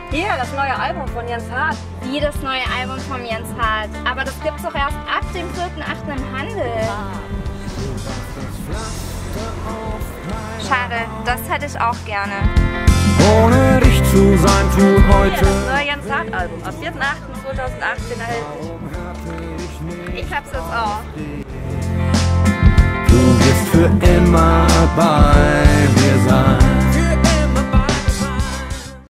Hier, das neue Album von Jens Hart. Wie das neue Album von Jens Hart. Aber das gibt's doch erst ab dem 4.8. im Handel. Schade, das hätte ich auch gerne. Ohne dich zu sein, tu Hier, heute. das neue Jens Hart Album. Am 4.8.2018 erhältlich. Ich hab's jetzt auch. Du wirst für immer bei mir sein.